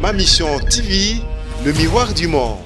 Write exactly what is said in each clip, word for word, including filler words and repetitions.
Ma Mission T V, le miroir du monde.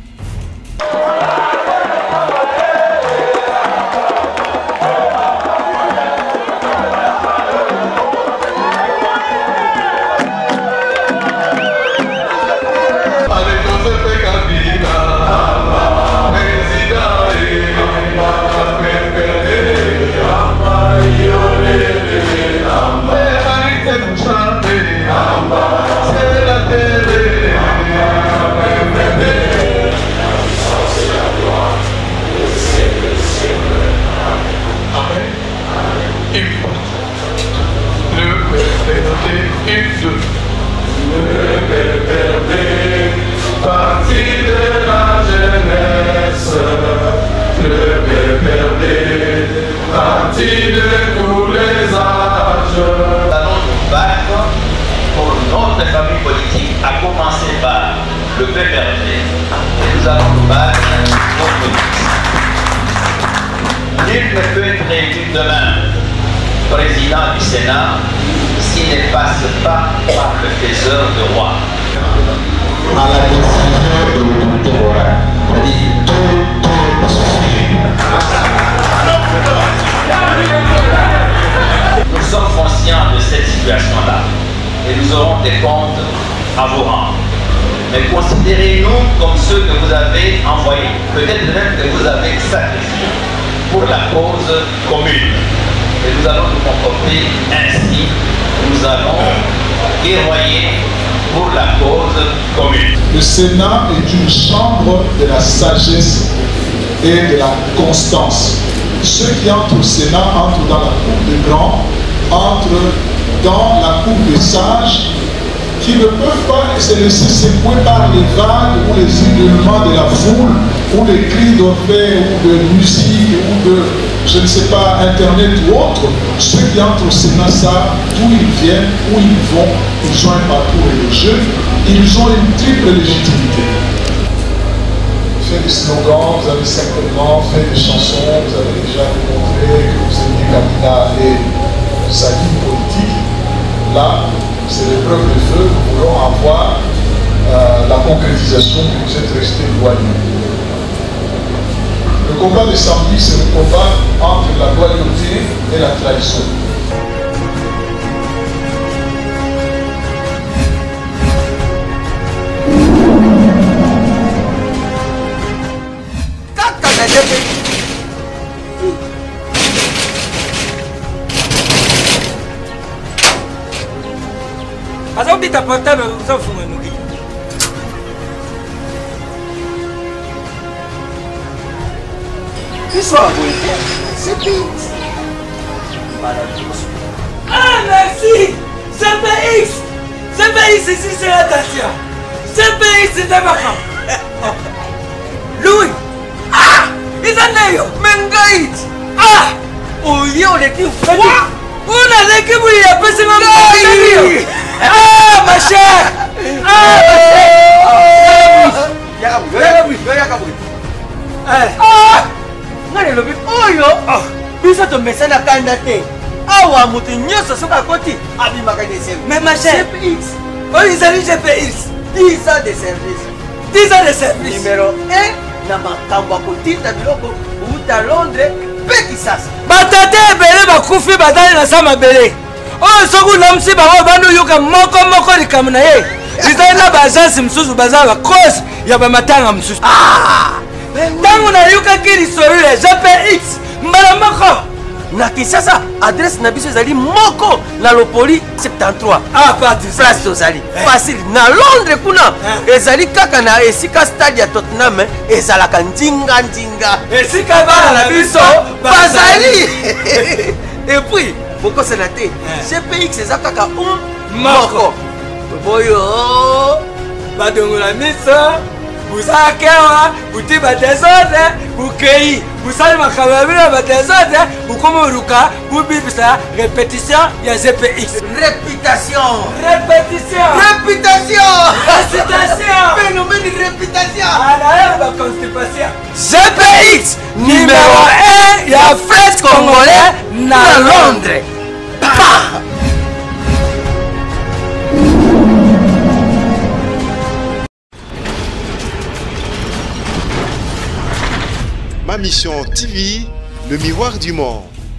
À commencer par le P P R D, et nous allons nous battre contre nous. Nul ne peut être élu demain président du Sénat s'il ne passe pas par le faiseur de roi. À la décision de l'autorité morale, c'est-à-dire Nous sommes conscients de cette situation-là et nous aurons des comptes à vous rendre. Mais considérez-nous comme ceux que vous avez envoyés, peut-être même que vous avez sacrifiés pour la cause commune. Et nous allons nous comporter ainsi, nous allons guerroyer pour la cause commune. Le Sénat est une chambre de la sagesse et de la constance. Ceux qui entrent au Sénat entrent dans la cour des grands, entrent dans la cour des sages, qui ne peuvent pas se laisser secouer par les vagues ou les hurlements de la foule, ou les cris d'orfèvre, ou de musique, ou de, je ne sais pas, Internet ou autre. Ceux qui entrent au Sénat savent d'où ils viennent, où ils vont, ils ont un parcours religieux, ils ont une triple légitimité. Fait des slogans, vous avez certainement fait des chansons, vous avez déjà démontré que vous aimiez Kabila et sa ligne politique. Là, c'est l'épreuve de feu, nous voulons avoir euh, la concrétisation que vous êtes resté loyaux. Le combat de samedi, c'est le combat entre la loyauté et la trahison. Azon dit portable aux enfants nous dit. Qui soit c'est tout. Ah merci! C P X! C P X ici c'est la Tatia! C P X c'est Tabaka! Louis! Ah! Isaneyo! Mengaït! Ah! Oh yo les qui fait quoi? On a l'équipe où il y a pas ce moment. Ah ma chère! Ah ma chère! Yakabu, yakabu, yakabu. Ah! Ngale lobi oyo! Ah! Bisa to mesana kanda te. Awa mutu nyoso soka koti abimaka de service. Mais ma chère, C P X. Oh ils allaient C P X. dix ans de service. dix ans de service. Numéro un na makambo kotinda biloko uta Londres pe Kisasa. Batate ebele bakufi batali na sama bele. Oh soku namsi bango bandu yuka moko moko likamu na ye. Izali na bazansi msusu bazala cause ya bamatanga msusu. Ah! Tangu na yuka kiri sorule C P X mbala moko. Na Kisasa adresse na biso ezali moko na Lopoli soixante-treize. Ah parti place tozali. Facile na Londres kuna ezali kaka na esika stade ya Tottenham ezalaka ndinga ndinga. Esika bana na biso bazali. Et puis boko senate C P X eza kaka un moko. Boyo badongola miso buzakewa buti batezode bukei busali makababila batezode bukomoruka bubibisa répétition ya C P X. Réputation. Répétition. Réputation. Récitation. Phénomène de réputation. Ah la constipation. C P X numéro un ya fête congolais na Londres. Ma Mission T V, le miroir du monde.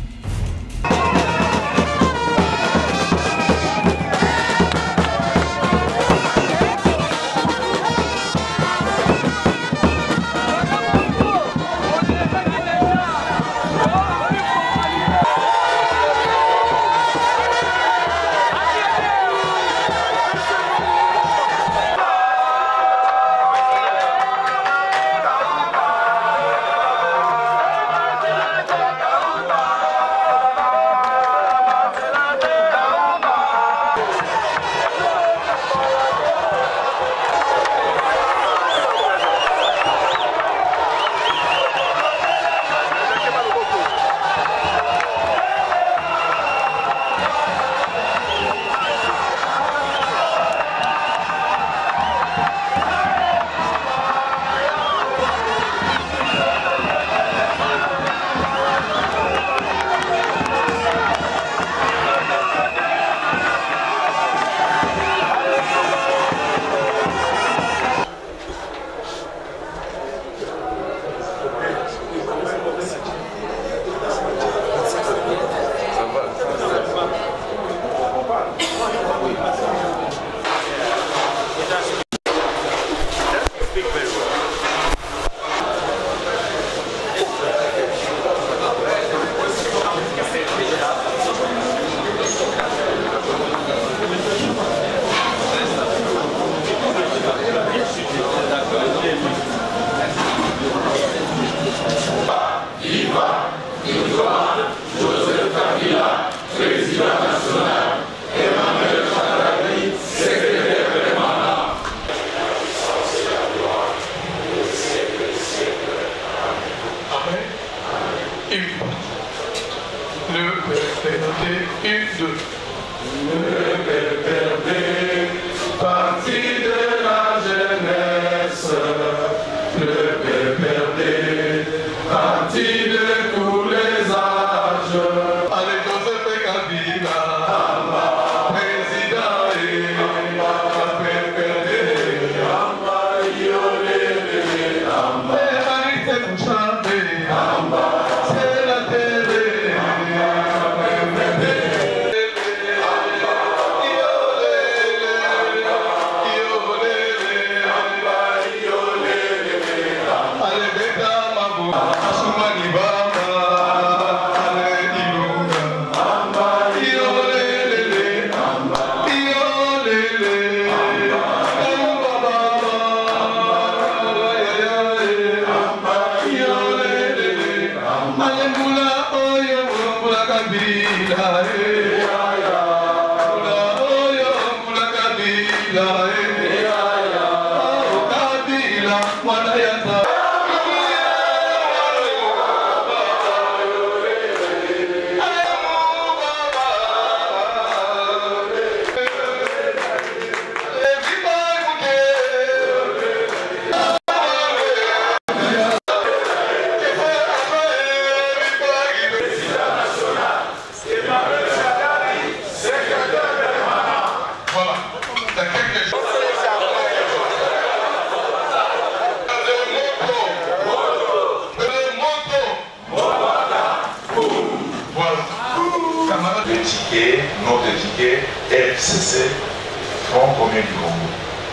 Notre ticket F C C, Front commun du Congo.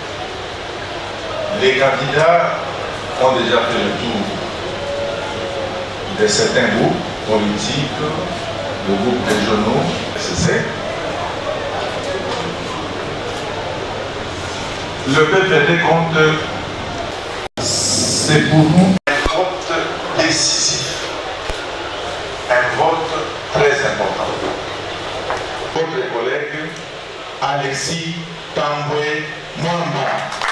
Les candidats ont déjà fait le tour de certains groupes politiques, de groupes régionaux, F C C. Le P P D compte, c'est pour nous un vote décisif, un vote très important. Votre collègue Alexis Tamboué Mwamba.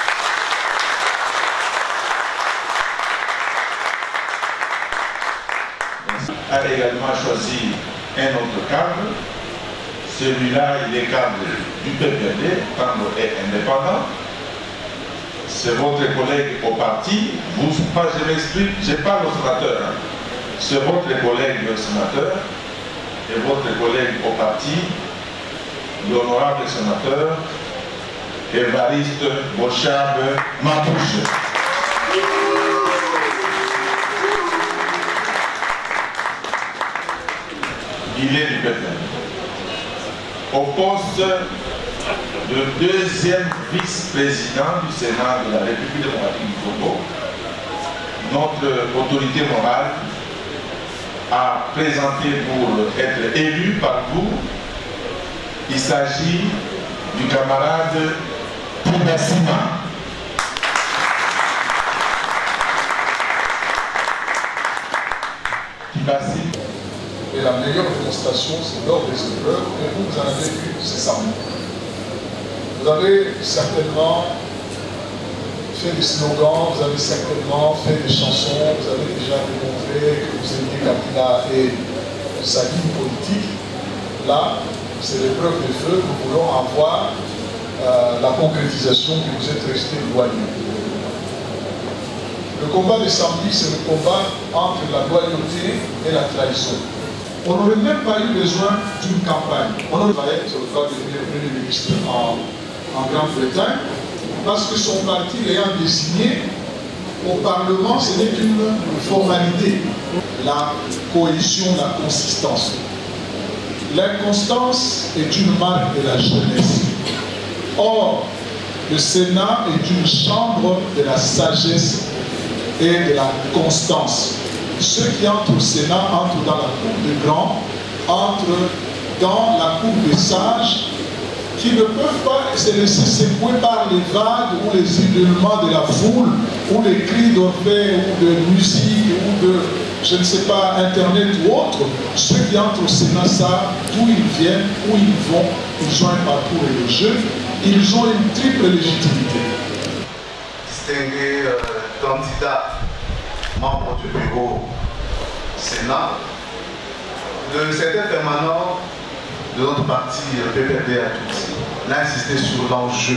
A également choisi un autre cadre. Celui-là, il est cadre du P P D, Tambo est indépendant. C'est votre collègue au parti. Vous, pas, je m'explique, je n'ai pas le sénateur. C'est votre collègue le sénateur et votre collègue au parti, l'honorable sénateur Évariste Bochab Mapouche. il est du P P R D. Au poste de deuxième vice-président du Sénat de la République démocratique du Congo, notre autorité morale a présenté pour être élu par vous. Il s'agit du camarade Pounassima. Et la meilleure démonstration, c'est lors des épreuves, et vous, vous en avez vu, c'est ça. Vous avez certainement fait des slogans, vous avez certainement fait des chansons, vous avez déjà démontré que vous aimiez Kabila et sa ligne politique. Là, c'est l'épreuve de feu, nous voulons avoir euh, la concrétisation que vous êtes resté éloigné. Le combat de samedi, c'est le combat entre la loyauté et la trahison. On n'aurait même pas eu besoin d'une campagne. On aurait travaillé sur le cas de devenir Premier ministre en, en Grande-Bretagne, parce que son parti l'ayant désigné au Parlement, ce n'est qu'une formalité. La cohésion, la consistance. L'inconstance est une marque de la jeunesse. Or, le Sénat est une chambre de la sagesse et de la constance. Ceux qui entrent au Sénat entrent dans la cour des grands, entrent dans la cour des sages, qui ne peuvent pas se laisser secouer par les vagues ou les hurlements de la foule, ou les cris d'orphée, ou de musique, ou de, je ne sais pas, Internet ou autre. Ceux qui entrent au Sénat savent d'où ils viennent, où ils vont, ils ont un parcours religieux, ils ont une triple légitimité. Distingué euh, candidat, membre du bureau Sénat, le secrétaire permanent de notre parti P P R D à Tutsi l'a insisté sur l'enjeu.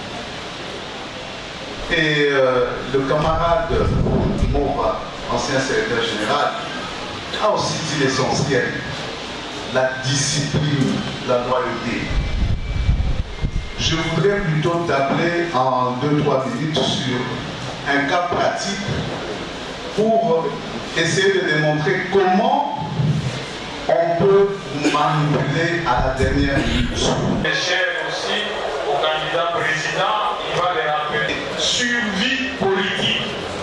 Et euh, le camarade Mora, ancien secrétaire général, a aussi dit l'essentiel, la discipline, la loyauté. Je voudrais plutôt t'appeler en deux trois minutes sur un cas pratique pour essayer de démontrer comment on peut manipuler à la dernière minute. Et cher aussi au candidat président, il va les rappeler. Survie politique.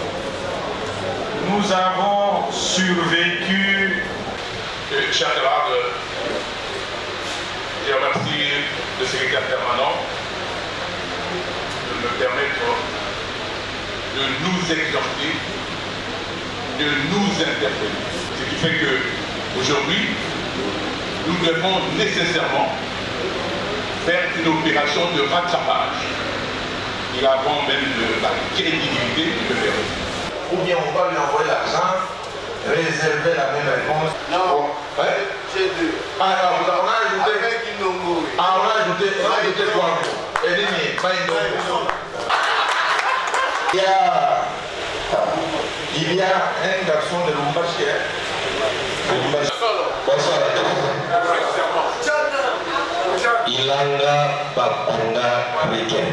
Nous avons survécu. Cher camarade, je remercie le secrétaire permanent de me permettre de nous exempter, de nous interpeller. Ce qui fait que aujourd'hui, nous devons nécessairement faire une opération de rattrapage. Et avant même de la crédibilité du P P R D. Ou bien on va lui envoyer l'argent, réserver la même réponse. Non, oh, ouais. J'ai deux. Ah, alors, on a ajouté. Avec une nombre. Ah, on a ajouté, on a ajouté quoi? Et demi, pas une nombre. Il y a, il y a un garçon de Lumbashi. Bonsoir à tous. Ilanga Bakunda Riken,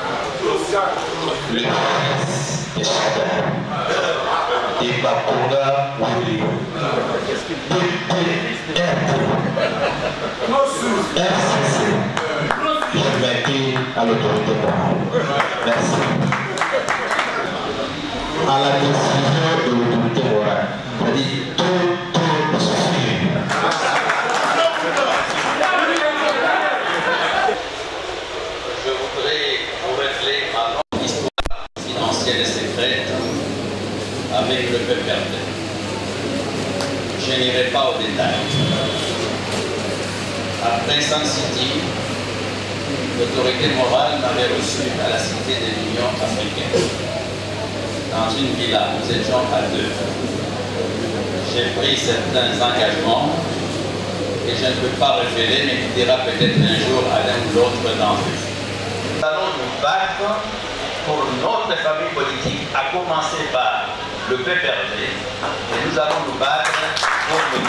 le fils de Chada, et Bakunda Wili, P P R D, R C C, je m'inquiète à l'autorité morale. Merci. À la décision de l'autorité morale, c'est-à-dire tout, tout suffit. Je voudrais vous rappeler ma longue histoire financière et secrète avec le P P R D. Je n'irai pas au détail. Après Sun City, l'autorité morale m'avait reçu à la Cité de l'Union africaine. Dans une villa, nous étions à deux. J'ai pris certains engagements et je ne peux pas révéler, mais qui dira peut-être un jour à l'un ou l'autre d'entre eux. Nous allons nous battre pour notre famille politique, à commencer par le P P R D, et nous allons nous battre pour le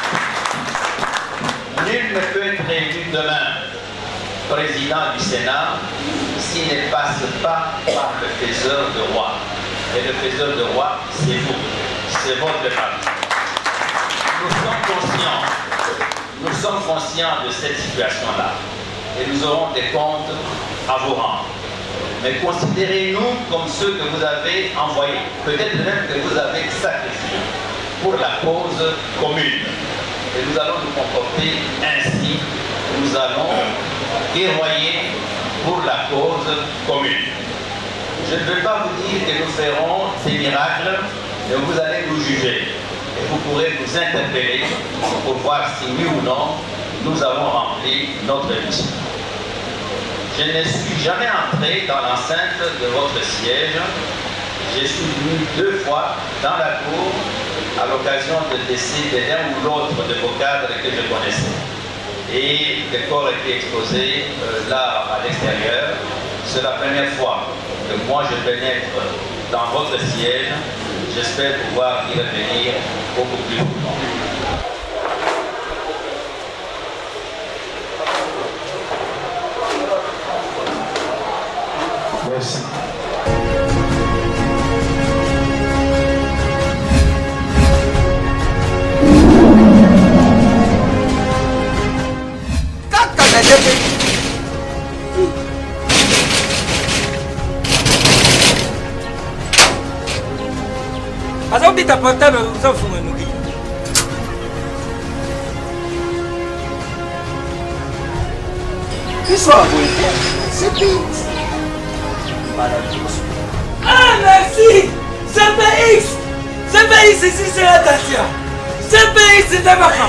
Nul ne peut être élu demain président du Sénat s'il ne passe pas par le faiseur de roi. Et le faiseur de roi, c'est vous, c'est votre parti. Nous sommes conscients sommes conscients de cette situation-là et nous aurons des comptes à vous rendre. Mais considérez-nous comme ceux que vous avez envoyés, peut-être même que vous avez sacrifiés pour la cause commune. Et nous allons nous comporter ainsi, nous allons guerroyer pour la cause commune. Je ne veux pas vous dire que nous ferons des miracles, mais vous allez nous juger. Et vous pourrez nous interpeller pour voir si oui ou non nous avons rempli notre mission. Je ne suis jamais entré dans l'enceinte de votre siège. Je suis venu deux fois dans la cour à l'occasion de décès de l'un ou l'autre de vos cadres que je connaissais. Et le corps était exposé euh, là à l'extérieur. C'est la première fois que moi je pénètre dans votre siège. J'espère pouvoir y revenir beaucoup plus longtemps. Merci. Kaka na debe. Asa ubita portable uzafunga nuki. Qui soit abonné? C'est tout. Ah merci! C P X! C P X ici c'est la station. C P X c'est un macam.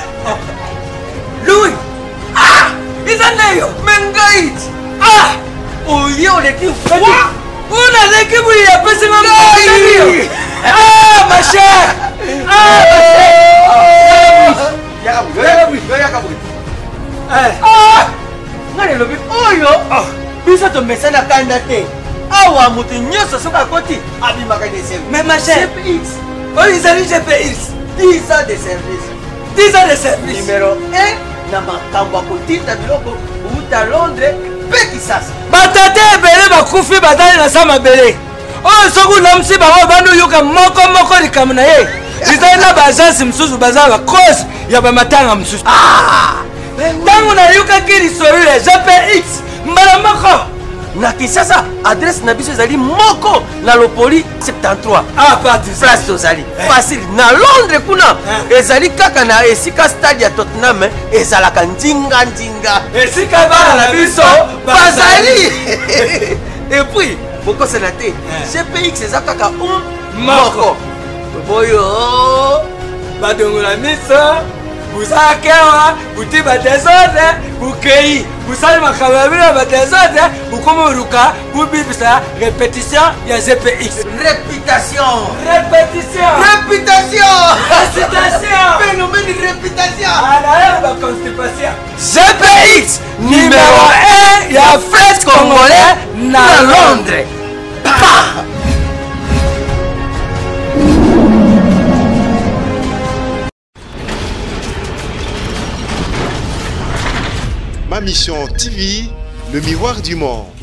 Louis! Ah! Izaneyo! Mengaït! Ah! Oyo l'équipe. On a l'équipe où il y a pas seulement Mengaït! Ah ma chère! Ah ma chère! Yakabu, yakabu, yakabu. Ah! Ngale lobi oyo. Biso to mesana kanda te. Awa mutu nyoso soka koti abimaka de service. Mais ma chère, C P X. oh ils allaient G P X. dix ans de service. dix ans de service. Numéro un na makambo ya kotinda biloko uta Londres mpe Kisasa. Batata ebele bakufi batali na sa mabele. Oyo soki unamusi bango bandi oyoka moko moko likambo na ye. Ezali na baagence mosusu baza bakosi ya bamatanga mosusu. Ntango nayokaki lisolo ya G P X mbala moko. Na Kisasa adresse na biso ezali moko na Lopoli soixante-treize. Ah parti place tozali facile na Londres kuna ezali kaka na esika stade ya Tottenham ezalaka ndinga ndinga esika bana na biso bazali. Et puis bokosela te G P X eza kaka un moko boyo badongola miso buzakewa buti badesordre bukei busali makambo ya bino badesordre bukoma oluka bubibisa répétition ya G P X. Réputation. Répétition. Réputation. Récitation. Phénomène de réputation. Anaye ba constipation. G P X numéro un ya fête congolais na Londres. Bah. Ma mission T V, le miroir du monde.